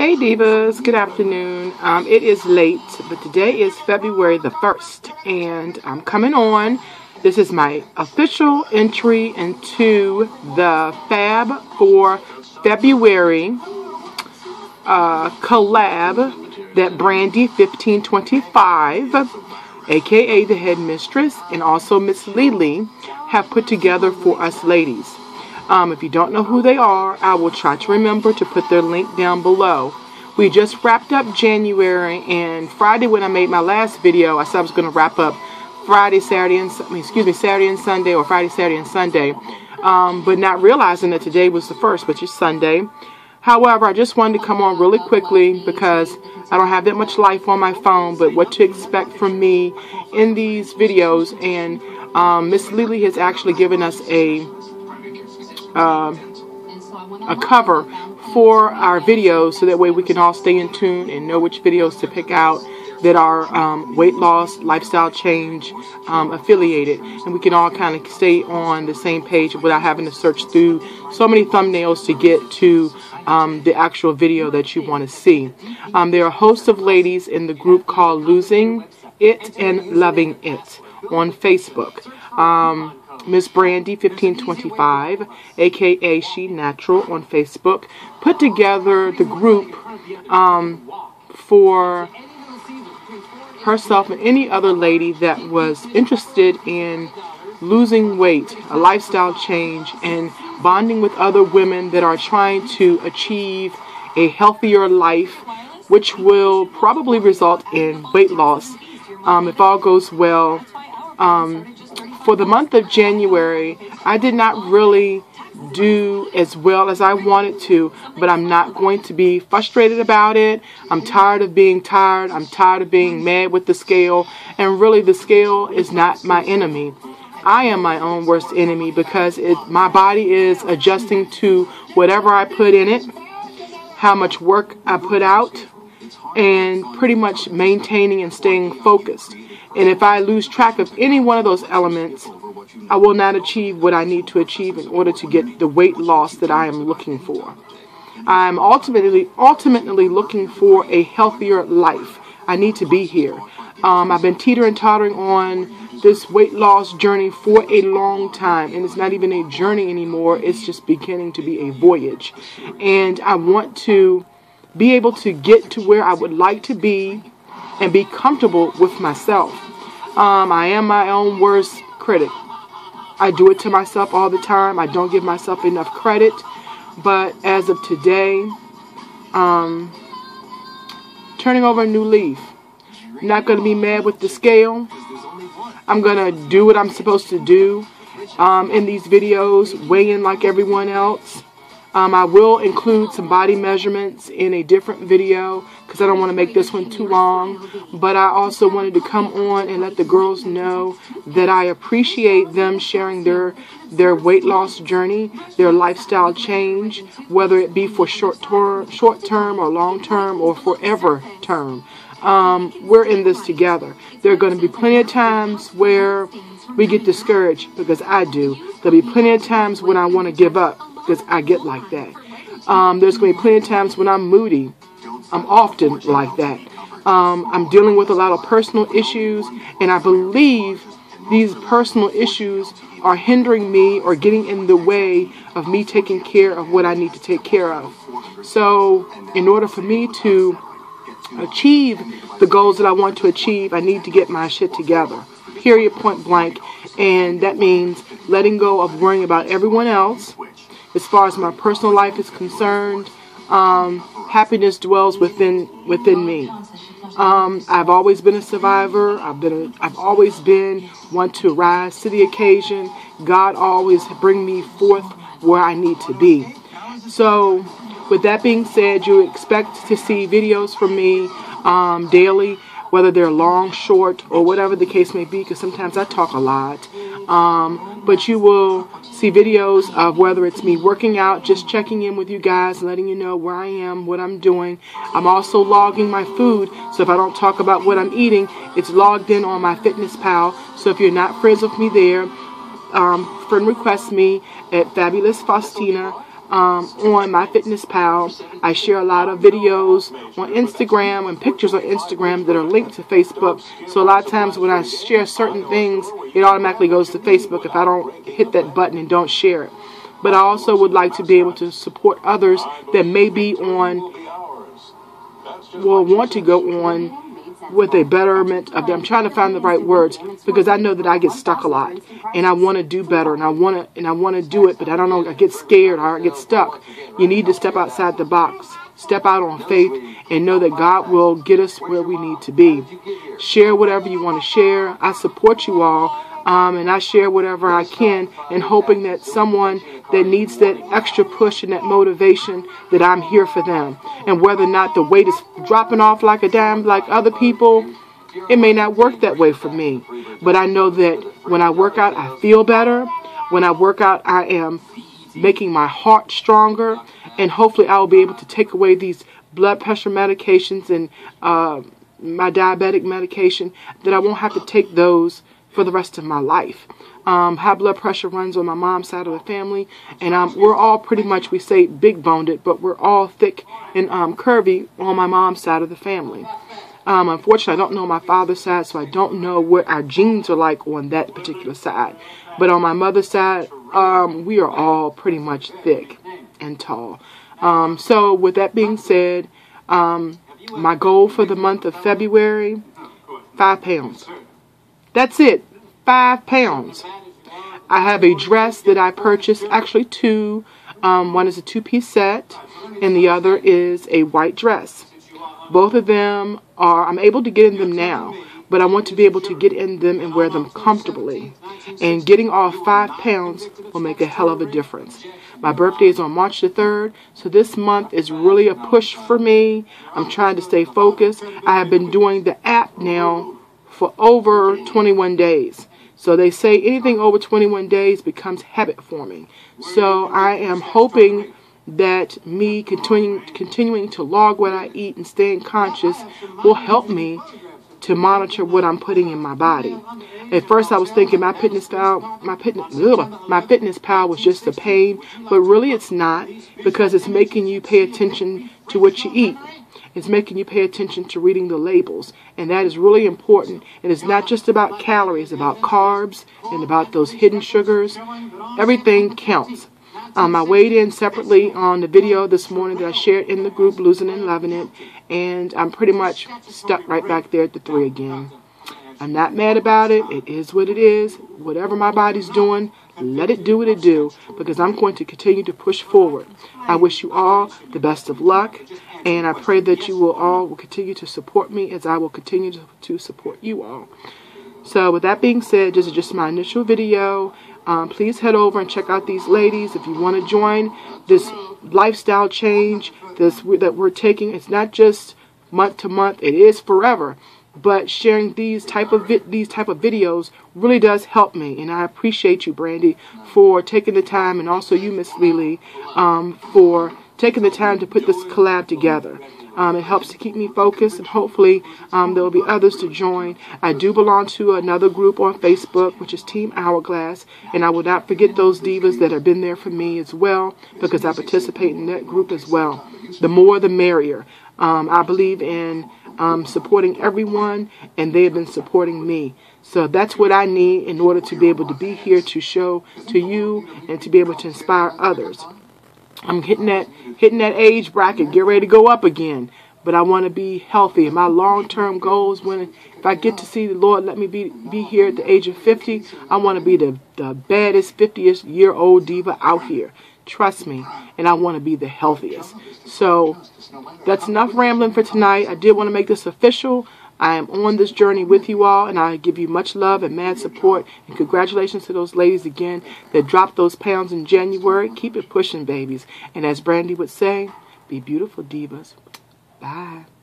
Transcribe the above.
Hey divas, good afternoon. It is late, but today is February the 1st, and I'm coming on. This is my official entry into the Fab4February collab that Brandy1525, aka the headmistress, and also Miss Lily have put together for us ladies. If you don't know who they are, I will try to remember to put their link down below. We just wrapped up January, and Friday when I made my last video, I said I was going to wrap up Saturday and Sunday, or Friday, Saturday, and Sunday, but not realizing that today was the 1st, which is Sunday. However, I just wanted to come on really quickly because I don't have that much life on my phone, but what to expect from me in these videos. And Miss Lily has actually given us a cover for our videos, so that way we can all stay in tune and know which videos to pick out that are weight loss, lifestyle change affiliated, and we can all kind of stay on the same page without having to search through so many thumbnails to get to the actual video that you want to see. There are a host of ladies in the group called Losing It and Loving It on Facebook. Miss Brandy1525, aka She Natural on Facebook, put together the group for herself and any other lady that was interested in losing weight, a lifestyle change, and bonding with other women that are trying to achieve a healthier life, which will probably result in weight loss if all goes well. For the month of January, I did not really do as well as I wanted to, but I'm not going to be frustrated about it. I'm tired of being tired. I'm tired of being mad with the scale, and really the scale is not my enemy. I am my own worst enemy, because my body is adjusting to whatever I put in it, how much work I put out, and pretty much maintaining and staying focused. And if I lose track of any one of those elements, I will not achieve what I need to achieve in order to get the weight loss that I am looking for. I'm ultimately looking for a healthier life. I need to be here. I've been teetering tottering on this weight loss journey for a long time, and it's not even a journey anymore. It's just beginning to be a voyage. And I want to be able to get to where I would like to be and be comfortable with myself. I am my own worst critic. I do it to myself all the time. I don't give myself enough credit. But as of today, turning over a new leaf. Not going to be mad with the scale. I'm going to do what I'm supposed to do in these videos, weigh in like everyone else. I will include some body measurements in a different video because I don't want to make this one too long. But I also wanted to come on and let the girls know that I appreciate them sharing their weight loss journey, their lifestyle change, whether it be for short term or long term or forever term. We're in this together. There are going to be plenty of times where we get discouraged, because I do. There'll be plenty of times when I want to give up, because I get like that. There's going to be plenty of times when I'm moody. I'm often like that. I'm dealing with a lot of personal issues, and I believe these personal issues are hindering me or getting in the way of me taking care of what I need to take care of. So in order for me to achieve the goals that I want to achieve, I need to get my shit together. Period, point blank. And that means letting go of worrying about everyone else. As far as my personal life is concerned, happiness dwells within me. I've always been a survivor. I've always been one to rise to the occasion. God always bring me forth where I need to be. So, with that being said, you expect to see videos from me daily, whether they're long, short, or whatever the case may be, because sometimes I talk a lot. But you will see videos of whether it's me working out, just checking in with you guys, letting you know where I am, what I'm doing. I'm also logging my food, so if I don't talk about what I'm eating, it's logged in on my FitnessPal. So if you're not friends with me there, friend request me at Fabulous Faustina. on MyFitnessPal. I share a lot of videos on Instagram and pictures on Instagram that are linked to Facebook. So a lot of times when I share certain things, it automatically goes to Facebook if I don't hit that button and don't share it. But I also would like to be able to support others that may be on, will want to go on with a betterment of them. I'm trying to find the right words because I know that I get stuck a lot and I want to do better and I want to do it, but I don't know, I get scared or I get stuck. You need to step outside the box, step out on faith, and know that God will get us where we need to be. Share whatever you want to share. I support you all. And I share whatever I can, and hoping that someone that needs that extra push and that motivation, that I'm here for them. And whether or not the weight is dropping off like a dime like other people, it may not work that way for me. But I know that when I work out, I feel better. When I work out, I am making my heart stronger. And hopefully I will be able to take away these blood pressure medications and my diabetic medication, that I won't have to take those for the rest of my life. High blood pressure runs on my mom's side of the family, and we're all pretty much, we say big boned, but we're all thick and curvy on my mom's side of the family. Unfortunately, I don't know my father's side, so I don't know what our genes are like on that particular side. But on my mother's side, we are all pretty much thick and tall. So with that being said, my goal for the month of February, 5 pounds. That's it, 5 pounds. I have a dress that I purchased, actually 2. One is a 2-piece set, and the other is a white dress. Both of them are, I'm able to get in them now, but I want to be able to get in them and wear them comfortably. And getting off 5 pounds will make a hell of a difference. My birthday is on March the 3rd, so this month is really a push for me. I'm trying to stay focused. I have been doing the app now for over 21 days. So they say anything over 21 days becomes habit forming. So I am hoping that me continuing to log what I eat and staying conscious will help me to monitor what I'm putting in my body. At first I was thinking my fitness pal was just a pain, but really it's not, because it's making you pay attention to what you eat. It's making you pay attention to reading the labels, and that is really important. And it's not just about calories, it's about carbs and about those hidden sugars. Everything counts. I weighed in separately on the video this morning that I shared in the group, Losing and Loving It, and I'm pretty much stuck right back there at the 3 again. I'm not mad about it. It is what it is. Whatever my body's doing, let it do what it do, because I'm going to continue to push forward. I wish you all the best of luck, and I pray that you will all continue to support me as I will continue to support you all. So with that being said, this is just my initial video. Please head over and check out these ladies if you want to join this lifestyle change that we're taking. It's not just month to month, it is forever. But sharing these type of videos really does help me, and I appreciate you, Brandy, for taking the time, and also you, Miss Lily, for taking the time to put this collab together. It helps to keep me focused, and hopefully there will be others to join. I do belong to another group on Facebook, which is Team Hourglass, and I will not forget those divas that have been there for me as well, because I participate in that group as well. The more the merrier. I believe in supporting everyone, and they have been supporting me. So that's what I need in order to be able to be here to show to you and to be able to inspire others. I'm hitting that age bracket, get ready to go up again. But I want to be healthy. And my long-term goal is if I get to see the Lord let me be here at the age of 50, I want to be the baddest 50-year-old diva out here. Trust me. And I want to be the healthiest. So that's enough rambling for tonight. I did want to make this official. I am on this journey with you all, and I give you much love and mad support. And congratulations to those ladies again that dropped those pounds in January. Keep it pushing, babies. And as Brandy would say, be beautiful, divas. Bye.